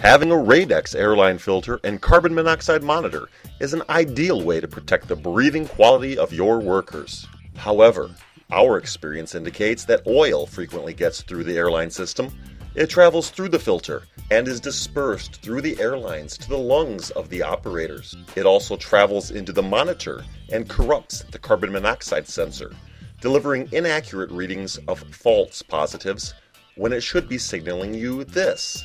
Having a Radex Airline Filter and carbon monoxide monitor is an ideal way to protect the breathing quality of your workers. However, our experience indicates that oil frequently gets through the airline system. It travels through the filter and is dispersed through the airlines to the lungs of the operators. It also travels into the monitor and corrupts the carbon monoxide sensor, delivering inaccurate readings of false positives when it should be signaling you this.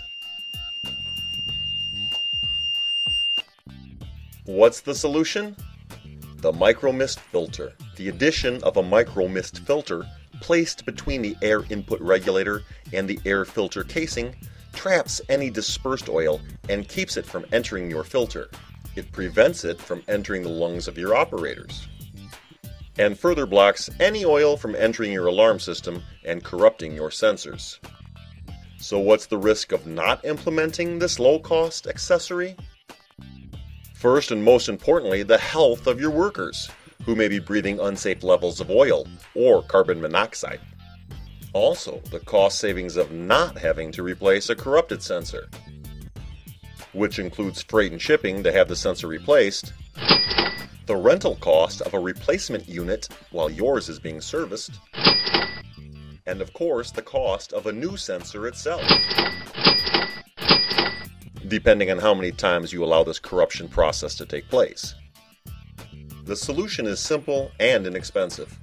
What's the solution? The micro mist filter. The addition of a micro mist filter placed between the air input regulator and the air filter casing traps any dispersed oil and keeps it from entering your filter. It prevents it from entering the lungs of your operators, and further blocks any oil from entering your alarm system and corrupting your sensors. So what's the risk of not implementing this low-cost accessory? First and most importantly, the health of your workers, who may be breathing unsafe levels of oil or carbon monoxide. Also, the cost savings of not having to replace a corrupted sensor, which includes freight and shipping to have the sensor replaced, the rental cost of a replacement unit while yours is being serviced, and of course the cost of a new sensor itself, depending on how many times you allow this corruption process to take place. The solution is simple and inexpensive.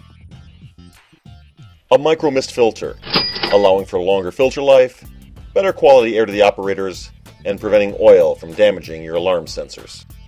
A micro mist filter, allowing for longer filter life, better quality air to the operators, and preventing oil from damaging your alarm sensors.